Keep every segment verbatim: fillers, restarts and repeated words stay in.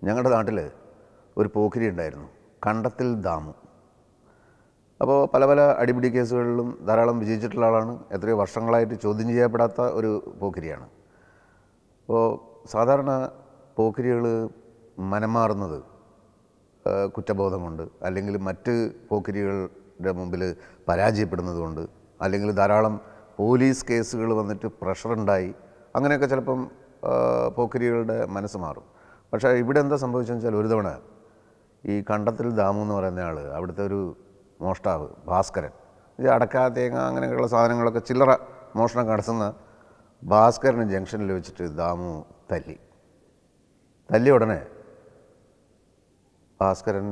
ഞങ്ങളുടെ നാട്ടിൽ ഒരു പോക്കിരി ഉണ്ടായിരുന്നു, കണ്ടത്തിൽ ദാമു. അപ്പോൾ പല പല അടിപിടി കേസുകളിലും ധാരാളം വിജയിച്ചിട്ടുള്ള ആളാണ്. എത്രയോ വർഷങ്ങളായിട്ട് ചോദ്യം ചെയ്യപ്പെടാത്ത ഒരു പോക്കിരിയാണ്. അപ്പോൾ സാധാരണ പോക്കിരികൾ മനമാറുന്നത് കുറ്റബോധം കൊണ്ട്, അല്ലെങ്കിൽ മറ്റ് പോക്കിരികളുടെ മുമ്പിൽ പരാജയപ്പെടുന്നത് കൊണ്ട്, അല്ലെങ്കിൽ ധാരാളം പോലീസ് കേസുകൾ വന്നിട്ട് പ്രഷറുണ്ടായി, അങ്ങനെയൊക്കെ ചിലപ്പം പോക്കിരികളുടെ മനസ്സ് മാറും. പക്ഷേ ഇവിടെ എന്താ സംഭവിച്ചതെന്ന് വെച്ചാൽ, ഒരു തവണ ഈ കണ്ടത്തിൽ ദാമു എന്ന് പറയുന്ന ആൾ, അവിടുത്തെ ഒരു മോഷ്ടാവ് ഭാസ്കരൻ, ഇത് അടക്ക തേങ്ങ അങ്ങനെയൊക്കെയുള്ള സാധനങ്ങളൊക്കെ ചില്ലറ മോഷണം നടത്തുന്ന ഭാസ്കരന് ജംഗ്ഷനിൽ വെച്ചിട്ട് ദാമു തല്ലി. തല്ലിയ ഉടനെ ഭാസ്കരൻ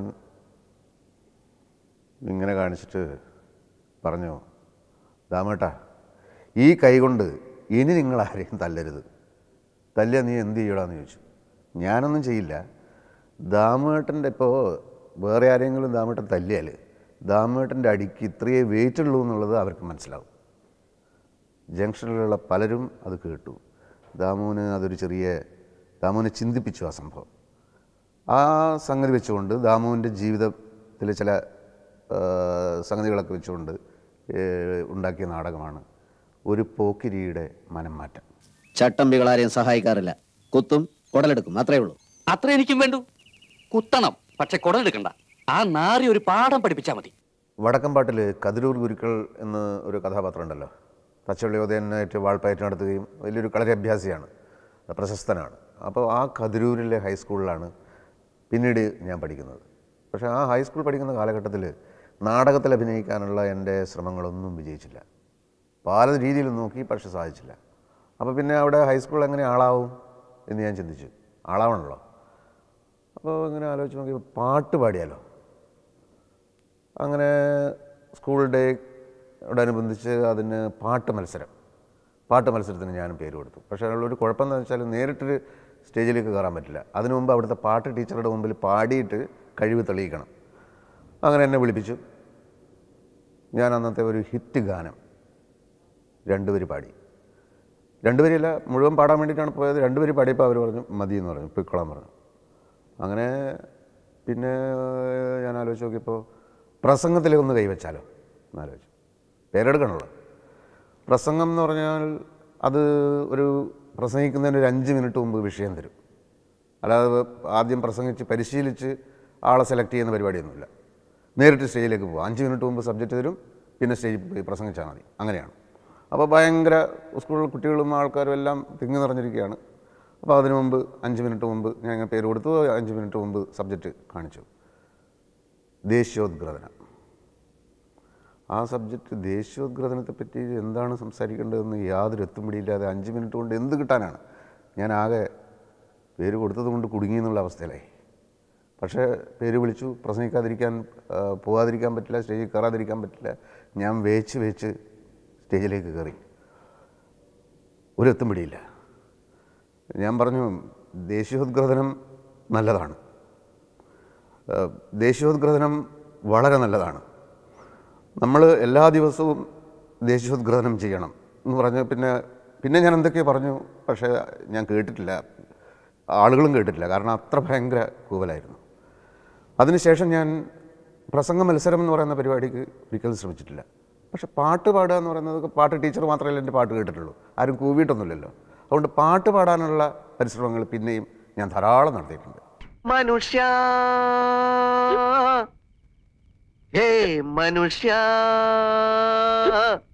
ഇങ്ങനെ കാണിച്ചിട്ട് പറഞ്ഞു, ദാമേട്ടാ, ഈ കൈ കൊണ്ട് ഇനി നിങ്ങൾ ആരെയും തല്ലരുത്. തല്ലിയ നീ എന്ത് ചെയ്യടാന്ന് ചോദിച്ചു. ഞാനൊന്നും ചെയ്യില്ല. ദാമേട്ടൻ്റെ ഇപ്പോൾ വേറെ ആരെങ്കിലും ദാമേട്ടൻ തല്ലിയാൽ ദാമേട്ടൻ്റെ അടിക്ക് ഇത്രയേ വെയിറ്റ് ഉള്ളൂ എന്നുള്ളത് അവർക്ക് മനസ്സിലാവും. ജംഗ്ഷനിലുള്ള പലരും അത് കേട്ടു. ദാമുവിന് അതൊരു ചെറിയ ദാമുവിനെ ചിന്തിപ്പിച്ചു ആ സംഭവം. ആ സംഗതി വെച്ചുകൊണ്ട് ദാമുവിൻ്റെ ജീവിതത്തിലെ ചില സംഗതികളൊക്കെ വെച്ചുകൊണ്ട് ഉണ്ടാക്കിയ നാടകമാണ് ഒരു പോക്കിരിയുടെ മനം മാറ്റം. ചട്ടമ്പികളാരെയും സഹായിക്കാറില്ല, കുത്തും കുടലെടുക്കും, അത്രേ ഉള്ളൂ. അത്ര എനിക്കും വേണ്ടു. കുത്തണം, പക്ഷെ കുടലെടുക്കണ്ട. ആ നാറി ഒരു പാഠം പഠിപ്പിച്ചാൽ മതി. വടക്കംപാട്ടിൽ കതിരൂർ ഗുരുക്കൾ എന്ന് ഒരു കഥാപാത്രം ഉണ്ടല്ലോ. തച്ചോളിയോദയനായിട്ട് വാൾപ്പയറ്റ് നടത്തുകയും വലിയൊരു കളരി അഭ്യാസിയാണ്, പ്രശസ്തനാണ്. അപ്പോൾ ആ കതിരൂരിലെ ഹൈസ്കൂളിലാണ് പിന്നീട് ഞാൻ പഠിക്കുന്നത്. പക്ഷേ ആ ഹൈസ്കൂൾ പഠിക്കുന്ന കാലഘട്ടത്തിൽ നാടകത്തിൽ അഭിനയിക്കാനുള്ള എൻ്റെ ശ്രമങ്ങളൊന്നും വിജയിച്ചില്ല. പല രീതിയിൽ നോക്കി, പക്ഷെ സാധിച്ചില്ല. അപ്പോൾ പിന്നെ അവിടെ ഹൈസ്കൂൾ എങ്ങനെ ആളാവും എന്ന് ഞാൻ ചിന്തിച്ചു. ആളാവണല്ലോ. അപ്പോൾ ഇങ്ങനെ ആലോചിച്ച് നോക്കി, പാട്ട് പാടിയാലോ. അങ്ങനെ സ്കൂൾ ഡേയോടനുബന്ധിച്ച് അതിന് പാട്ട് മത്സരം പാട്ട് മത്സരത്തിന് ഞാനും പേര് കൊടുത്തു. പക്ഷേ അതിനുള്ളൊരു കുഴപ്പമെന്ന് വെച്ചാൽ നേരിട്ടൊരു സ്റ്റേജിലേക്ക് കയറാൻ പറ്റില്ല. അതിനു മുമ്പ് അവിടുത്തെ പാട്ട് ടീച്ചറുടെ മുമ്പിൽ പാടിയിട്ട് കഴിവ് തെളിയിക്കണം. അങ്ങനെ എന്നെ വിളിപ്പിച്ചു. ഞാൻ അന്നത്തെ ഒരു ഹിറ്റ് ഗാനം രണ്ടുപേര് പാടി. രണ്ടുപേരില്ല, മുഴുവൻ പാടാൻ വേണ്ടിയിട്ടാണ് പോയത്. രണ്ടുപേര് പാടിയപ്പോൾ അവർ പറഞ്ഞു മതി എന്ന് പറഞ്ഞു, പൊയ്ക്കോളാൻ പറഞ്ഞു. അങ്ങനെ പിന്നെ ഞാൻ ആലോചിച്ച് നോക്കിയപ്പോൾ പ്രസംഗത്തിലേക്കൊന്ന് കൈവച്ചാലോ എന്നാലോചിച്ചു. പേരെടുക്കണമല്ലോ. പ്രസംഗം എന്ന് പറഞ്ഞാൽ അത് ഒരു പ്രസംഗിക്കുന്നതിന് ഒരു അഞ്ച് മിനിറ്റ് മുമ്പ് വിഷയം തരും. അല്ലാതെ ആദ്യം പ്രസംഗിച്ച് പരിശീലിച്ച് ആളെ സെലക്ട് ചെയ്യുന്ന പരിപാടിയൊന്നുമില്ല. നേരിട്ട് സ്റ്റേജിലേക്ക് പോകും. അഞ്ച് മിനിറ്റ് മുമ്പ് സബ്ജക്റ്റ് തരും, പിന്നെ സ്റ്റേജിൽ പോയി പ്രസംഗിച്ചാൽ മതി. അങ്ങനെയാണ്. അപ്പോൾ ഭയങ്കര സ്കൂളിൽ കുട്ടികളും ആൾക്കാരും എല്ലാം തിങ്ങി നിറഞ്ഞിരിക്കുകയാണ്. അപ്പോൾ അതിനു മുമ്പ് അഞ്ച് മിനിറ്റ് മുമ്പ് ഞാൻ ഇങ്ങനെ പേര് കൊടുത്തു. അഞ്ച് മിനിറ്റ് മുമ്പ് സബ്ജക്റ്റ് കാണിച്ചു, ദേശീയോദ്ഗ്രഥനം. ആ സബ്ജക്റ്റ് ദേശീയോദ്ഗ്രഥനത്തെപ്പറ്റി എന്താണ് സംസാരിക്കേണ്ടതെന്ന് യാതൊരു എത്തുപിടിയില്ലാതെ അഞ്ച് മിനിറ്റ് കൊണ്ട് എന്ത് കിട്ടാനാണ്. ഞാൻ ആകെ പേര് കൊടുത്തത് കൊണ്ട് കുടുങ്ങി എന്നുള്ള അവസ്ഥയിലായി. പക്ഷേ പേര് വിളിച്ചു, പ്രസംഗിക്കാതിരിക്കാൻ പോകാതിരിക്കാൻ പറ്റില്ല, സ്റ്റേജിൽ കയറാതിരിക്കാൻ പറ്റില്ല. ഞാൻ വേച്ച് വേച്ച് സ്റ്റേജിലേക്ക് കയറി. ഒരു എത്തും പിടിയില്ല. ഞാൻ പറഞ്ഞു, ദേശീയോദ്ഗ്രഥനം നല്ലതാണ്, ദേശീയോദ്ഗ്രഥനം വളരെ നല്ലതാണ്, നമ്മൾ എല്ലാ ദിവസവും ദേശീയോദ്ഗ്രഥനം ചെയ്യണം എന്ന് പറഞ്ഞു. പിന്നെ പിന്നെ ഞാൻ എന്തൊക്കെയോ പറഞ്ഞു, പക്ഷേ ഞാൻ കേട്ടിട്ടില്ല, ആളുകളും കേട്ടിട്ടില്ല. കാരണം അത്ര ഭയങ്കര കൂവലായിരുന്നു. അതിനുശേഷം ഞാൻ പ്രസംഗ മത്സരം എന്ന് പറയുന്ന പരിപാടിക്ക് ഒരിക്കലും ശ്രമിച്ചിട്ടില്ല. പക്ഷെ പാട്ട് പാടുക എന്ന് പറയുന്നത്, പാട്ട് ടീച്ചർ മാത്രമല്ല എൻ്റെ പാട്ട് കേട്ടിട്ടുള്ളൂ, ആരും കൂവിയിട്ടൊന്നുമില്ലല്ലോ. അതുകൊണ്ട് പാട്ട് പാടാനുള്ള പരിശ്രമങ്ങൾ പിന്നെയും ഞാൻ ധാരാളം നടത്തിയിട്ടുണ്ട്. മനുഷ്യ ഹേ മനുഷ്യ